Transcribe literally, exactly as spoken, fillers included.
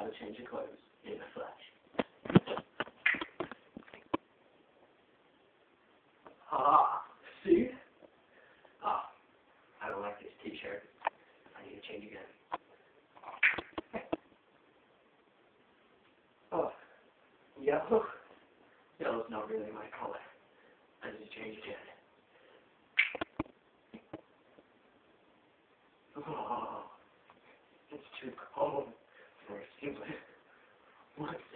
a change of clothes in a flash. Ah, see? Ah, I don't like this t-shirt. I need to change again. Oh, yellow? Yellow's not really my color. I need to change again. Oh, it's too cold for a singlet. What?